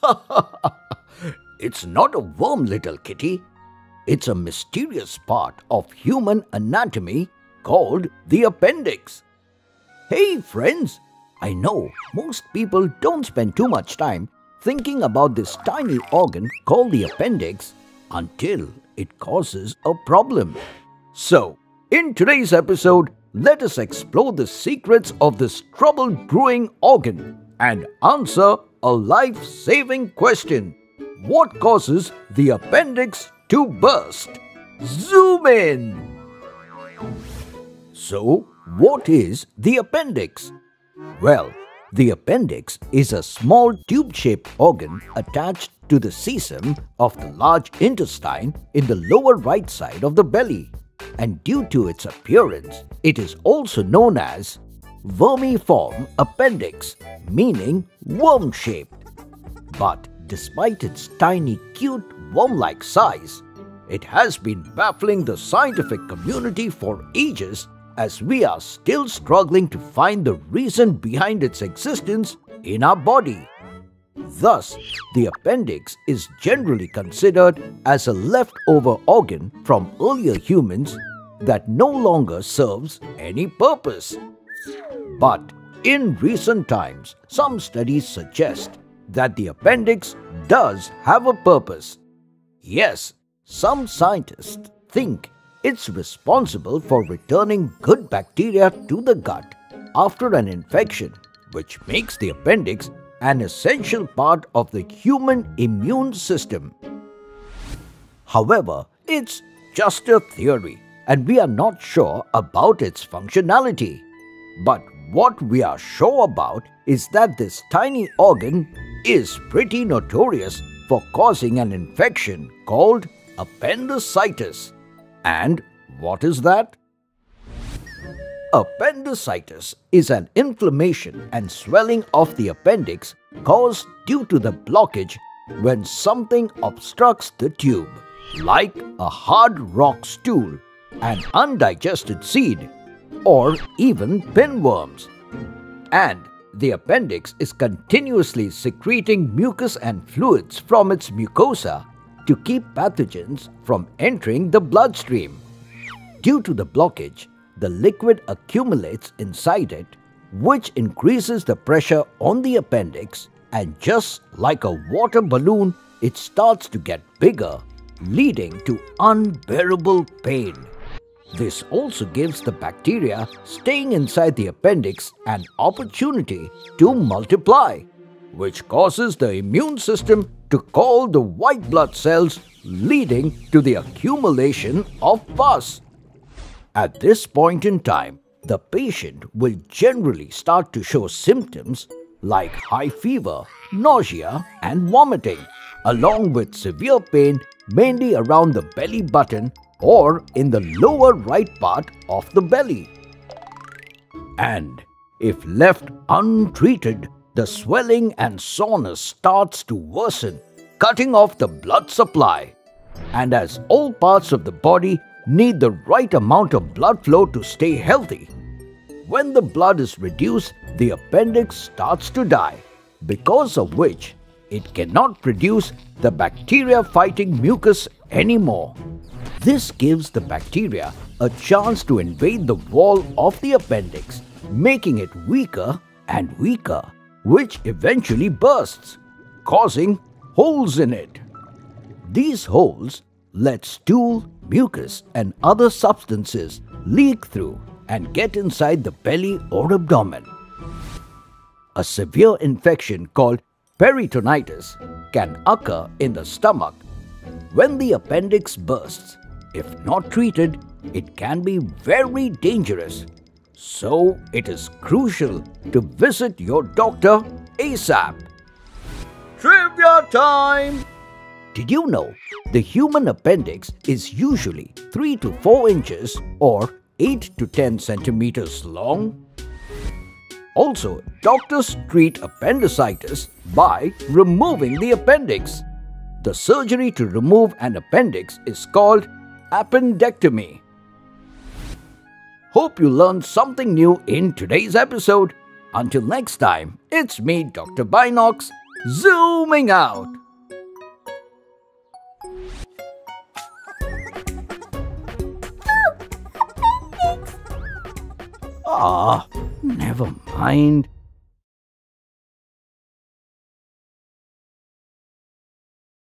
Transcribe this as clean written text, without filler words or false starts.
It's not a worm, little kitty. It's a mysterious part of human anatomy called the appendix. Hey friends, I know most people don't spend too much time thinking about this tiny organ called the appendix until it causes a problem. So, in today's episode, let us explore the secrets of this trouble-brewing organ and answer a life-saving question. What causes the appendix to burst? Zoom in! So, what is the appendix? Well, the appendix is a small tube-shaped organ attached to the cecum of the large intestine in the lower right side of the belly. And due to its appearance, it is also known as vermiform appendix, meaning worm-shaped. But despite its tiny, cute, worm-like size, it has been baffling the scientific community for ages, as we are still struggling to find the reason behind its existence in our body. Thus, the appendix is generally considered as a leftover organ from earlier humans that no longer serves any purpose. But in recent times, some studies suggest that the appendix does have a purpose. Yes, some scientists think it's responsible for returning good bacteria to the gut after an infection, which makes the appendix an essential part of the human immune system. However, it's just a theory and we are not sure about its functionality. But what we are sure about is that this tiny organ is pretty notorious for causing an infection called appendicitis. And what is that? Appendicitis is an inflammation and swelling of the appendix caused due to the blockage when something obstructs the tube, like a hard rock stool, an undigested seed, or even pinworms. And the appendix is continuously secreting mucus and fluids from its mucosa to keep pathogens from entering the bloodstream. Due to the blockage, the liquid accumulates inside it, which increases the pressure on the appendix, and just like a water balloon, it starts to get bigger, leading to unbearable pain. This also gives the bacteria staying inside the appendix an opportunity to multiply, which causes the immune system to call the white blood cells, leading to the accumulation of pus. At this point in time, the patient will generally start to show symptoms like high fever, nausea, and vomiting, along with severe pain mainly around the belly button or in the lower right part of the belly. And if left untreated, the swelling and soreness starts to worsen, cutting off the blood supply. And as all parts of the body need the right amount of blood flow to stay healthy, when the blood is reduced, the appendix starts to die, because of which it cannot produce the bacteria-fighting mucus anymore. This gives the bacteria a chance to invade the wall of the appendix, making it weaker and weaker, which eventually bursts, causing holes in it. These holes let stool, mucus, and other substances leak through and get inside the belly or abdomen. A severe infection called peritonitis can occur in the stomach. When the appendix bursts, if not treated, it can be very dangerous. So it is crucial to visit your doctor ASAP. Trivia time! Did you know the human appendix is usually 3 to 4 inches or 8 to 10 centimeters long? Also, doctors treat appendicitis by removing the appendix. The surgery to remove an appendix is called appendectomy. Hope you learned something new in today's episode. Until next time, it's me, Dr. Binox, Zooming out. Ah, never mind.